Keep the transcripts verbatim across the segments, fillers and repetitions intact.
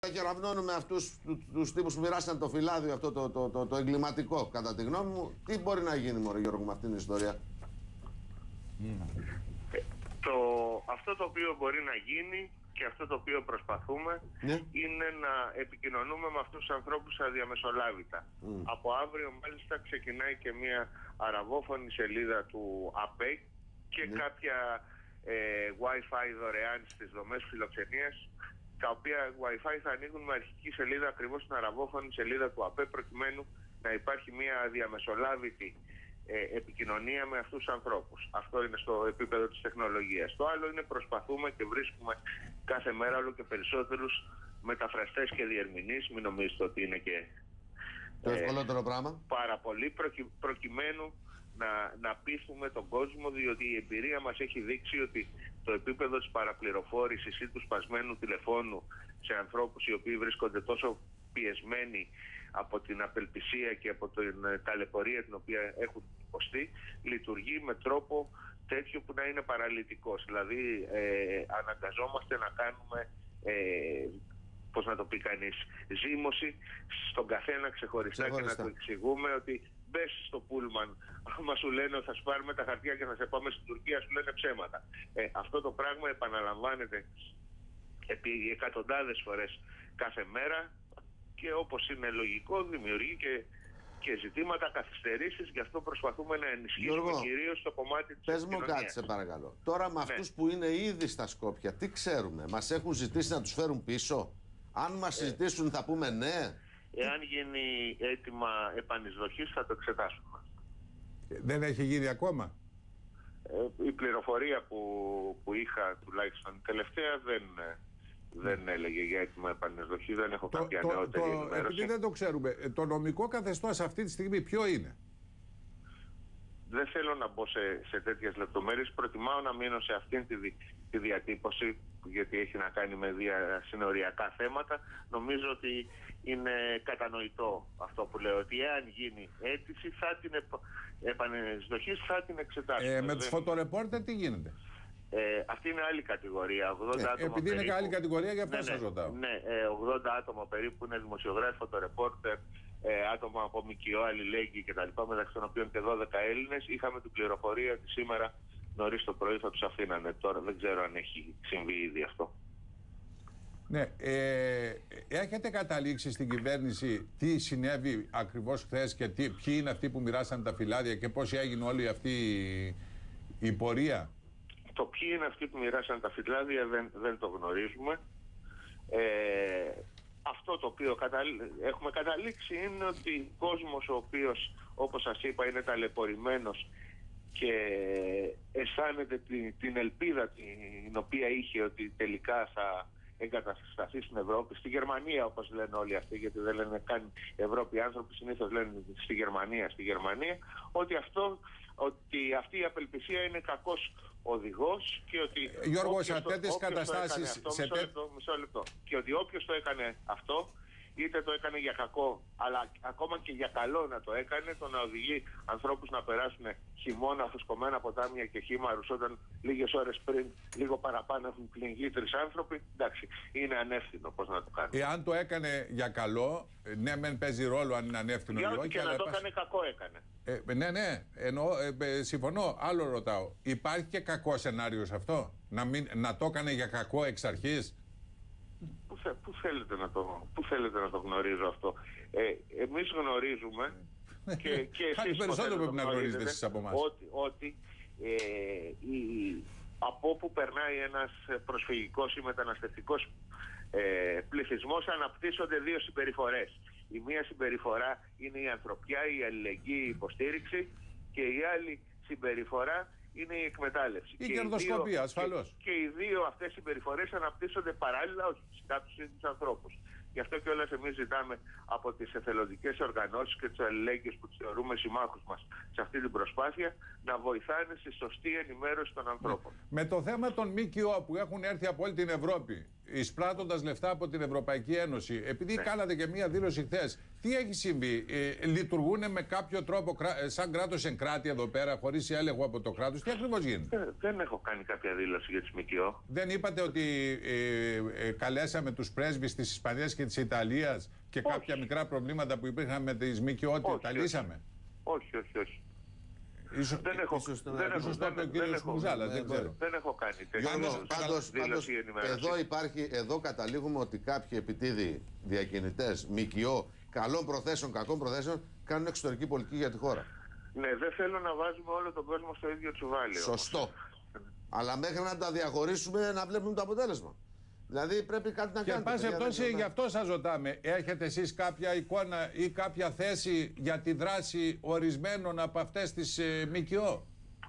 κεραυνώνουμε αυτούς του, τους τύπους που μοιράσαν το φυλάδιο αυτό το, το, το, το εγκληματικό, κατά τη γνώμη μου, τι μπορεί να γίνει, μωρέ Γιώργο, με αυτήν την ιστορία? Mm. Το, αυτό το οποίο μπορεί να γίνει και αυτό το οποίο προσπαθούμε ναι. είναι να επικοινωνούμε με αυτούς τους ανθρώπους αδιαμεσολάβητα. Mm. Από αύριο μάλιστα ξεκινάει και μια αραβόφωνη σελίδα του ΑΠΕΚ και ναι. κάποια ε, Wi-Fi δωρεάν στις δομές φιλοξενίας, τα οποία Wi-Fi θα ανοίγουν με αρχική σελίδα ακριβώς στην αραβόφωνη σελίδα του ΑΠΕ, προκειμένου να υπάρχει μια διαμεσολάβητη ε, επικοινωνία με αυτούς τους ανθρώπους. Αυτό είναι στο επίπεδο της τεχνολογίας. Το άλλο είναι προσπαθούμε και βρίσκουμε κάθε μέρα όλο και περισσότερους μεταφραστές και διερμηνείς. Μην νομίζετε ότι είναι και το ευκολότερο ε, πράγμα. Πάρα πολύ, προκει, προκειμένου να, να πείσουμε τον κόσμο, διότι η εμπειρία μας έχει δείξει ότι το επίπεδο της παραπληροφόρησης ή του σπασμένου τηλεφώνου σε ανθρώπους οι οποίοι βρίσκονται τόσο πιεσμένοι από την απελπισία και από την ταλαιπωρία την οποία έχουν υποστεί, λειτουργεί με τρόπο τέτοιο που να είναι παραλυτικός. Δηλαδή ε, αναγκαζόμαστε να κάνουμε, ε, πώς να το πει κανείς, ζήμωση στον καθένα ξεχωριστά, ξεχωριστά και να του εξηγούμε ότι μπες στο πούλμαν, άμα σου λένε ότι θα σου πάρουμε τα χαρτιά και θα σε πάμε στην Τουρκία, σου λένε ψέματα. Ε, αυτό το πράγμα επαναλαμβάνεται επί εκατοντάδες φορές κάθε μέρα και όπως είναι λογικό δημιουργεί και, και ζητήματα, καθυστερήσεις, γι' αυτό προσπαθούμε να ενισχύσουμε κυρίως το κομμάτι της πες μου κάτι σε παρακαλώ. Τώρα με αυτούς ναι. που είναι ήδη στα Σκόπια, τι ξέρουμε? Μας έχουν ζητήσει να τους φέρουν πίσω? Αν μας ε. ζητήσουν θα πούμε ναι? Εάν γίνει έτοιμα επανεισδοχής θα το εξετάσουμε. Δεν έχει γίνει ακόμα? Ε, η πληροφορία που, που είχα τουλάχιστον τελευταία δεν, δεν έλεγε για έτοιμα επανεισδοχής. Δεν έχω το, κάποια το, νεότερη το, ενημέρωση. Επειδή δεν το ξέρουμε, το νομικό καθεστώς αυτή τη στιγμή ποιο είναι? Δεν θέλω να μπω σε, σε τέτοιες λεπτομέρειες. Προτιμάω να μείνω σε αυτήν τη, τη διατύπωση, γιατί έχει να κάνει με διασυνοριακά θέματα. Νομίζω ότι είναι κατανοητό αυτό που λέω, ότι εάν γίνει αίτηση θα την επ, επανεισδοχής θα την εξετάσουμε. Ε, με τους φωτορεπόρτερ τι γίνεται? Ε, αυτή είναι άλλη κατηγορία. ογδόντα ε, άτομα επειδή περίπου, είναι άλλη κατηγορία, γι' αυτό ναι, σας ρωτάω. Ναι, ε, ογδόντα άτομα περίπου είναι δημοσιογράφοι, φωτορεπόρτερ, ε, άτομα από ΜΚΟ, αλληλέγγυοι κτλ. Μεταξύ των οποίων και δώδεκα Έλληνες. Είχαμε την πληροφορία ότι σήμερα νωρίς το πρωί θα τους αφήνανε. Τώρα δεν ξέρω αν έχει συμβεί ήδη αυτό. Ναι, ε, έχετε καταλήξει στην κυβέρνηση τι συνέβη ακριβώς χθες και τι, ποιοι είναι αυτοί που μοιράσαν τα φυλάδια και πώς έγινε όλη αυτή η, η πορεία? Το ποιοι είναι αυτοί που μοιράσαν τα φυλάδια δεν, δεν το γνωρίζουμε. Ε, αυτό το οποίο καταλή... έχουμε καταλήξει είναι ότι ο κόσμος ο οποίος, όπως σας είπα, είναι ταλαιπωρημένος και αισθάνεται την, την ελπίδα την οποία είχε ότι τελικά θα εγκατασταθεί στην Ευρώπη, στη Γερμανία όπως λένε όλοι αυτοί, γιατί δεν λένε καν Ευρώπη άνθρωποι, συνήθως λένε στη Γερμανία, στη Γερμανία, ότι, αυτό, ότι αυτή η απελπισία είναι κακός οδηγός και ότι Γιώργο, σε τέτοιες καταστάσεις αυτό, σε μισό, τε... λεπτό, μισό λεπτό, και ότι όποιος το έκανε αυτό είτε το έκανε για κακό, αλλά ακόμα και για καλό να το έκανε, το να οδηγεί ανθρώπους να περάσουν χειμώνα φουσκωμένα ποτάμια και χήμαρους όταν λίγες ώρες πριν, λίγο παραπάνω, έχουν πληγεί τρεις άνθρωποι. Εντάξει, είναι ανεύθυνο πώς να το κάνει. Εάν το έκανε για καλό, ναι, μεν παίζει ρόλο αν είναι ανεύθυνο ή όχι. Για ό,τι και να το έκανε, κακό έκανε. Ε, ναι, ναι, εννοώ, ε, συμφωνώ. Άλλο ρωτάω. Υπάρχει και κακό σενάριο σε αυτό? Να, μην, να το έκανε για κακό εξ αρχής? Πού, θε, πού, θέλετε να το, πού θέλετε να το γνωρίζω αυτό? Ε, εμείς γνωρίζουμε και, και εσείς περισσότερο πρέπει να γνωρίζετε εσείς από εμάς ότι, ότι ε, η, από όπου περνάει ένας προσφυγικός ή μεταναστευτικός ε, πληθυσμός αναπτύσσονται δύο συμπεριφορές. Η μία συμπεριφορά είναι η ανθρωπιά, η αλληλεγγύη, η υποστήριξη, και η άλλη συμπεριφορά είναι η εκμετάλλευση. Η κερδοσκοπία, ασφαλώς. Και, και οι δύο αυτές οι συμπεριφορές αναπτύσσονται παράλληλα, όχι φυσικά τους ίδιους ανθρώπους. Γι' αυτό κιόλας εμείς ζητάμε από τις εθελοντικές οργανώσεις και τους αλληλέγγυους που τους θεωρούμε συμμάχους μας σε αυτή την προσπάθεια να βοηθάνε στη σωστή ενημέρωση των ανθρώπων. Με το θέμα των ΜΚΟ που έχουν έρθει από όλη την Ευρώπη, εισπράττοντας λεφτά από την Ευρωπαϊκή Ένωση. Επειδή ναι. κάνατε και μία δήλωση χθες, τι έχει συμβεί, ε, λειτουργούν με κάποιο τρόπο σαν κράτος εγκράτη εδώ πέρα, χωρίς έλεγχο από το κράτος, τι ακριβώς γίνεται? Ε, δεν έχω κάνει κάποια δήλωση για τις ΜΚΟ. Δεν είπατε ότι ε, ε, καλέσαμε τους πρέσβεις της Ισπανίας και της Ιταλίας και όχι. κάποια μικρά προβλήματα που υπήρχαν με τις ΜΚΟ, ότι τα λύσαμε? Όχι, όχι, όχι. Ίσως, δεν έχω, ίσως, δεν δεν, έχω, ίσως δεν, το είπε ο κύριος Μουζάλας, δεν ξέρω. Δεν έχω κάνει τέτοια πάντως, δήλωση ή ενημέρωση. Εδώ, υπάρχει, εδώ καταλήγουμε ότι κάποιοι επιτίδοι διακινητές, ΜΚΟ, καλών προθέσεων, κακών προθέσεων, κάνουν εξωτερική πολιτική για τη χώρα. Ναι, δεν θέλω να βάζουμε όλο τον κόσμο στο ίδιο τσουβάλι. Σωστό. Όμως. Αλλά μέχρι να τα διαχωρίσουμε να βλέπουμε το αποτέλεσμα. Δηλαδή πρέπει κάτι να κάνετε. Και πάση περιπτώσει, γι' αυτό σας ρωτάμε, έχετε εσείς κάποια εικόνα ή κάποια θέση για τη δράση ορισμένων από αυτές τις ε, ΜΚΟ?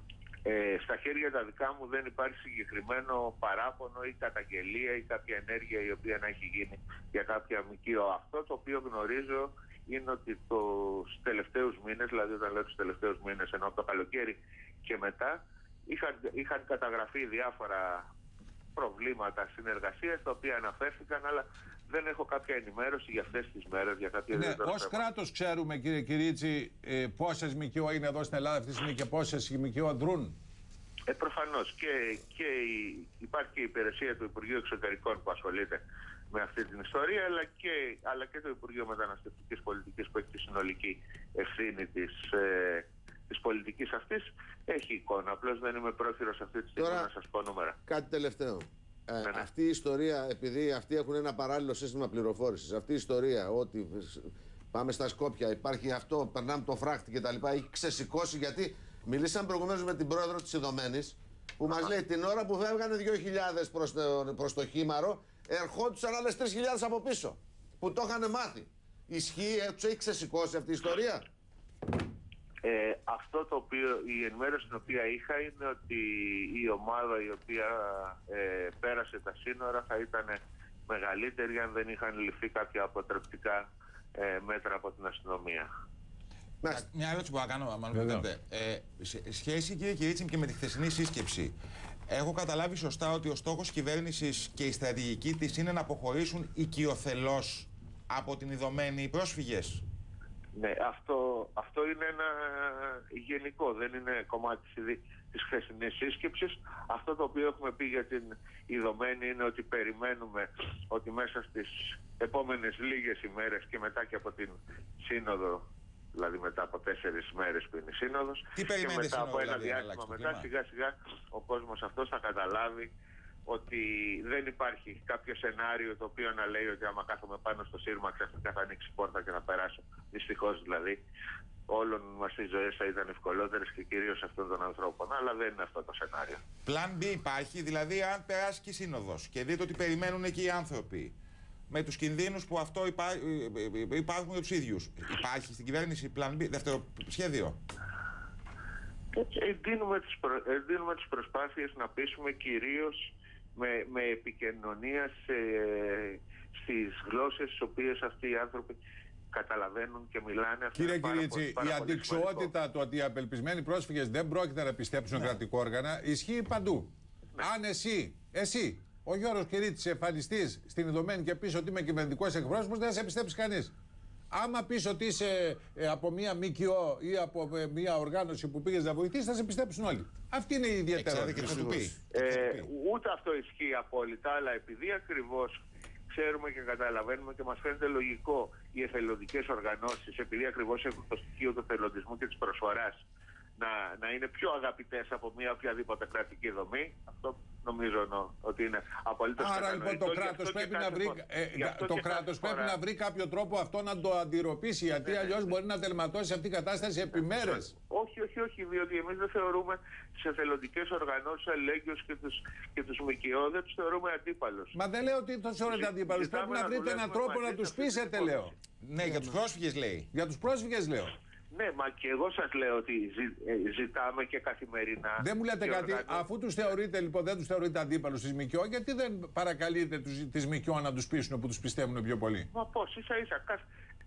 Ε, στα χέρια τα δικά μου δεν υπάρχει συγκεκριμένο παράπονο ή καταγγελία ή κάποια ενέργεια η οποία να έχει γίνει για κάποια ΜΚΟ. Αυτό το οποίο γνωρίζω είναι ότι τους τελευταίους μήνες, δηλαδή όταν λέω τους τελευταίους μήνες, ενώ από το καλοκαίρι και μετά, είχαν, είχαν καταγραφεί διάφορα προβλήματα συνεργασίας τα οποία αναφέρθηκαν, αλλά δεν έχω κάποια ενημέρωση για αυτές τις μέρες, για κάποια ναι, ως κράτος ξέρουμε, κύριε Κυρίτσι, ε, πόσες ΜΚΟ είναι εδώ στην Ελλάδα αυτή τη στιγμή και πόσες ΜΚΟ δρούν? Ε, προφανώς και, και η, υπάρχει και η υπηρεσία του Υπουργείου Εξωτερικών που ασχολείται με αυτή την ιστορία, αλλά και, αλλά και το Υπουργείο Μεταναστευτικής Πολιτικής που έχει τη συνολική ευθύνη της, ε, της πολιτικής αυτής. Έχει εικόνα, απλώς δεν είμαι πρόθυρος αυτή τη στιγμή να σας πω νούμερα. Κάτι τελευταίο. Ε, ναι, ναι. Αυτή η ιστορία, επειδή αυτοί έχουν ένα παράλληλο σύστημα πληροφόρησης, αυτή η ιστορία ότι πάμε στα Σκόπια, υπάρχει αυτό, περνάμε το φράχτη κτλ. Έχει ξεσηκώσει, γιατί μιλήσαμε προηγουμένως με την πρόεδρο της Ιδωμένης που μας λέει την ώρα που φεύγανε δύο χιλιάδες προς το, προς το Χήμαρο, ερχόντουσαν άλλες τρεις χιλιάδες από πίσω που το είχαν μάθει. Ισχύει, τους έχει ξεσηκώσει αυτή η ιστορία? Ε, αυτό το οποίο, η ενημέρωση την οποία είχα είναι ότι η ομάδα η οποία ε, πέρασε τα σύνορα θα ήταν μεγαλύτερη αν δεν είχαν ληφθεί κάποια αποτρεπτικά ε, μέτρα από την αστυνομία. Μια ερώτηση που θα κάνω, αν μου ε, σε σχέση, κύριε Κυρίτσι, και με τη χθεσινή σύσκεψη. Έχω καταλάβει σωστά ότι ο στόχος κυβέρνησης και η στρατηγική της είναι να αποχωρήσουν οικειοθελώς από την Ιδωμένη οι πρόσφυγες? Ναι, αυτό, αυτό είναι ένα γενικό, δεν είναι κομμάτι της χθεσινής σύσκεψης. Αυτό το οποίο έχουμε πει για την Ιδωμένη είναι ότι περιμένουμε ότι μέσα στις επόμενες λίγες ημέρες και μετά και από την Σύνοδο, δηλαδή μετά από τέσσερις μέρες που είναι η Σύνοδος, τι και μετά σύνοδο, από ένα δηλαδή, διάστημα μετά, σιγά σιγά ο κόσμος αυτός θα καταλάβει ότι δεν υπάρχει κάποιο σενάριο το οποίο να λέει ότι άμα κάθομαι πάνω στο σύρμα ξαφνικά θα ανοίξει πόρτα και θα περάσω. Δυστυχώς δηλαδή όλων μας οι ζωές θα ήταν ευκολότερες και κυρίως αυτών των ανθρώπων. Αλλά δεν είναι αυτό το σενάριο. Πλάν B υπάρχει, δηλαδή αν περάσει και η Σύνοδος και δείτε ότι περιμένουν εκεί οι άνθρωποι με τους κινδύνους που αυτό υπά... υπάρχουν για τους ίδιους. Υπάρχει στην κυβέρνηση Πλάν B, δεύτερο σχέδιο? Εντείνουμε τις, προ... Εντείνουμε τις προσπάθειες να πείσουμε κυρίως με, με επικοινωνία σε, στις γλώσσες τις οποίες αυτοί οι άνθρωποι καταλαβαίνουν και μιλάνε. Κύριε Κυρίτσι, η αντικσοότητα του ότι οι απελπισμένοι πρόσφυγες δεν πρόκειται να πιστέψουν ναι. κρατικό όργανα ισχύει παντού. Ναι. Αν εσύ, εσύ, ο Γιώργος Κυρίτσης εμφανιστείς στην Ιδωμένη και πεις ότι είμαι κυβερνητικός εκπρόσωπος, δεν θα σε πιστέψει κανείς. Άμα πεις ότι είσαι ε, από μία ΜΚΟ ή από ε, μία οργάνωση που πήγες να βοηθήσεις, θα σε πιστέψουν όλοι. Αυτή είναι η ιδιαιτερότητα. Ε, ούτε αυτό ισχύει απόλυτα, αλλά επειδή ακριβώς ξέρουμε και καταλαβαίνουμε και μας φαίνεται λογικό οι εθελοντικές οργανώσεις, επειδή ακριβώς έχουν το στοιχείο του εθελοντισμού και της προσφοράς, να, να είναι πιο αγαπητές από μια οποιαδήποτε κρατική δομή. Αυτό νομίζω νο, ότι είναι απολύτως κατανοητό. Άρα λοιπόν το κράτος πρέπει, να βρει, ε, το κράτος πρέπει να βρει κάποιο τρόπο αυτό να το αντιρροπήσει, γιατί ναι, αλλιώς ναι. μπορεί να τερματώσει αυτή η κατάσταση επί μέρες. Όχι, όχι, όχι, διότι εμείς δεν θεωρούμε τις εθελοντικές οργανώσεις αλληλέγγυος και τους, και τους ΜΚΟ, δεν τους θεωρούμε αντίπαλους. Μα δεν λέω ότι τους θεωρείτε αντίπαλους, πρέπει να βρείτε έναν τρόπο να τους πείσετε, λέω. Ναι, για τους πρόσφυγες λέει. Για τους πρόσφυγες λέω. Ναι, μα και εγώ σας λέω ότι ζη, ζητάμε και καθημερινά. Δεν μου λέτε κάτι, οργανώ... αφού τους θεωρείτε λοιπόν, δεν τους θεωρείτε αντίπαλους της ΜΚΟ, γιατί δεν παρακαλείτε τους, τις ΜΚΟ να τους πείσουν που τους πιστεύουν πιο πολύ? Μα πώς, ίσα ίσα, κάθε,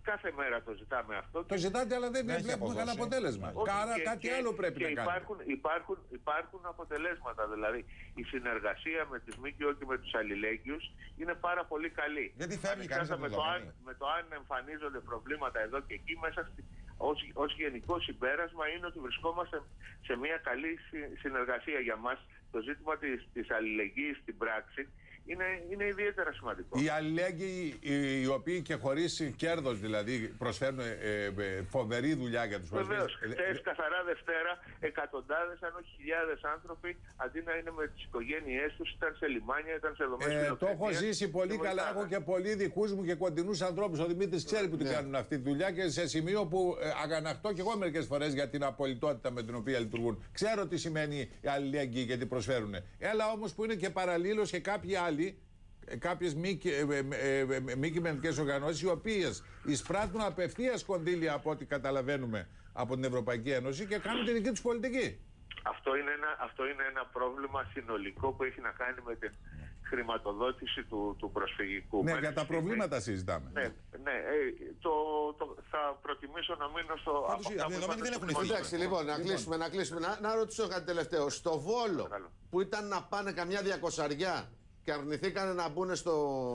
κάθε μέρα το ζητάμε αυτό. Το ζητάτε, αλλά δεν, δεν βλέπουμε κανένα αποτέλεσμα. Κάρα κάτι και, άλλο πρέπει και να υπάρχουν, κάνουμε. υπάρχουν, υπάρχουν αποτελέσματα. Δηλαδή η συνεργασία με τις ΜΚΟ και με τους αλληλέγγυους είναι πάρα πολύ καλή. Γιατί φεύγει κανείς από με, το το αν, δεδομένο. με το αν εμφανίζονται προβλήματα εδώ και εκεί, μέσα στη, ως, ως γενικό συμπέρασμα είναι ότι βρισκόμαστε σε μια καλή συνεργασία για μας. Το ζήτημα της, της αλληλεγγύης στην πράξη είναι, είναι ιδιαίτερα σημαντικό. Οι αλληλέγγυοι, οι, οι οποίοι και χωρίς κέρδος δηλαδή προσφέρουν ε, ε, φοβερή δουλειά για τους πρόσφυγες. Βεβαίως. Χθες καθαρά Δευτέρα, εκατοντάδες αν όχι χιλιάδες άνθρωποι αντί να είναι με τις οικογένειές τους ήταν σε λιμάνια, ήταν σε δομές Ε, το φιλοξενίας έχω ζήσει πολύ και καλά. βοηθάνε. Έχω και πολλοί δικούς μου και κοντινούς ανθρώπους. Ο Δημήτρης ξέρει που την Ναι. κάνουν αυτή τη δουλειά και σε σημείο που ε, αγαναχτώ και εγώ μερικές φορές για την απολυτότητα με την οποία λειτουργούν. Ξέρω τι σημαίνει η αλληλεγγύη και τι προσφέρουν. Έλα όμως που είναι και παραλλήλως και κάποιοι άλλοι, κάποιες μη, ε, ε, ε, μη κυβερνητικές οργανώσεις, οι οποίες εισπράττουν απευθείας κονδύλια από ό,τι καταλαβαίνουμε από την Ευρωπαϊκή Ένωση και κάνουν τη δική τους πολιτική. Αυτό είναι, ένα, αυτό είναι ένα πρόβλημα συνολικό που έχει να κάνει με την χρηματοδότηση του, του προσφυγικού. Ναι, Μέχρι για τα στιγμής- προβλήματα συζητάμε. Ναι, ναι ε, το, το, θα προτιμήσω να μείνω στο... από Πάντως, οι αυτά που δεδομένοι είπατε δεν στο έχουν πρώτο. Εντάξει, λοιπόν, να κλείσουμε, να κλείσουμε. Να, να ρωτήσω κάτι τελευταίο. Στο Βόλο, Παρακαλώ. που ήταν να πάνε καμιά διακοσαριά και αρνηθήκανε να μπουν στο,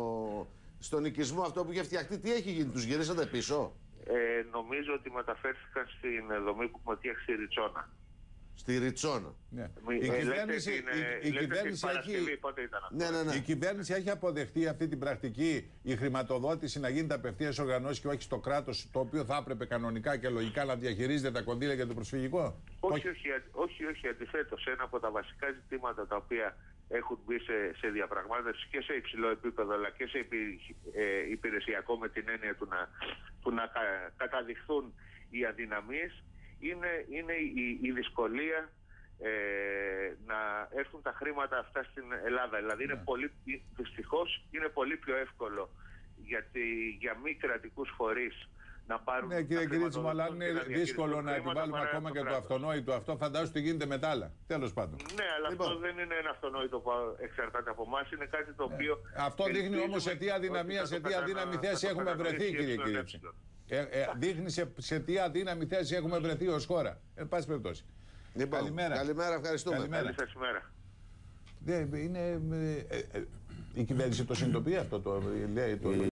στον οικισμό αυτό που είχε φτιαχτεί, τι έχει γίνει, τους γυρίσατε πίσω? Ε, νομίζω ότι μεταφέρθηκαν στην δομή που έχουμε φτιάξει στη Ριτσόνα. Στη Ριτσόνα. Ναι. Μη- Η ε, κυβέρνηση, λέτε την, ε, η, η λέτε την κυβέρνηση Παρασκευή, έχει... πότε ήταν αυτό? Ναι, ναι, ναι. Η κυβέρνηση έχει αποδεχτεί αυτή την πρακτική, η χρηματοδότηση να γίνεται απευθεία οργανώσει και όχι στο κράτος, το οποίο θα έπρεπε κανονικά και λογικά να διαχειρίζεται τα κονδύλια για το προσφυγικό. Όχι, όχι, όχι, όχι αντιθέτως. Ένα από τα βασικά ζητήματα τα οποία έχουν μπει σε, σε διαπραγμάτευση και σε υψηλό επίπεδο αλλά και σε υπη, ε, υπηρεσιακό με την έννοια του να, του να κα, καταδειχθούν οι αδυναμίες είναι, είναι η, η δυσκολία ε, να έρθουν τα χρήματα αυτά στην Ελλάδα. Δηλαδή είναι πολύ, δυστυχώς είναι πολύ πιο εύκολο γιατί, για μη κρατικούς φορείς να πάρουν. Ναι, κύριε Κυρίτσιμο, αλλά είναι δύσκολο να επιβάλλουμε επιβάλλουμε ακόμα και το αυτονόητο αυτό. Φαντάζομαι ότι γίνεται με τα άλλα. Τέλος πάντων. Ναι, αλλά Λοιπόν. αυτό δεν είναι ένα αυτονόητο που εξαρτάται από εμά. Είναι κάτι το οποίο. Αυτό δείχνει όμως σε τι αδυναμία, σε τι αδύναμη θέση έχουμε βρεθεί, κύριε Κυρίτσι. Ε, ε, δείχνει σε, σε τι αδύναμη θέση έχουμε βρεθεί ως χώρα. Εν πάση περιπτώσει. Λοιπόν, Καλημέρα. Καλημέρα, ευχαριστούμε. Καλημέρα. Καλή σας ημέρα. Δεν, είναι, ε, ε, ε, η κυβέρνηση το συνειδητοποιεί αυτό. Το, λέει, το,